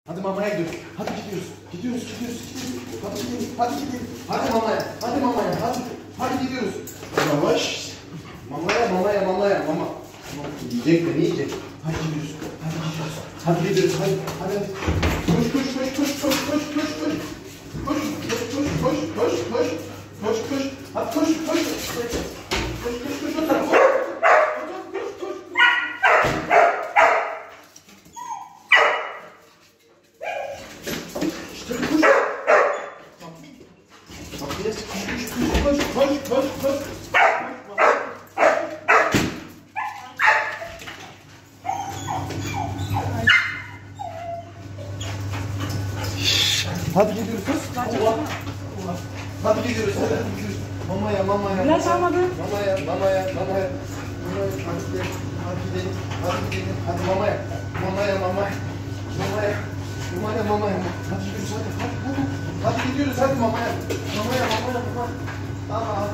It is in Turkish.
Hadi mamaya gidiyoruz. Hadi gidiyoruz. Gidiyoruz. Hadi gidelim. Hadi gidelim. Hadi mamaya. Hadi mamaya. Hadi gidiyoruz. Yavaş. Mamaya. Mama. Yiyecek de ne yiyecek? Hadi gidiyoruz. Hadi gidiyoruz. Hadi. Koş. Hadi koş. O tarafa. İşte koş. Bak biraz koş. Hadi gidiyoruz kız. Hadi gidiyoruz. Mamaya. İlaç almadın. Mamaya. Hadi gidelim. Hadi mamaya. Hadi gidiyoruz hadi mamaya. Hadi.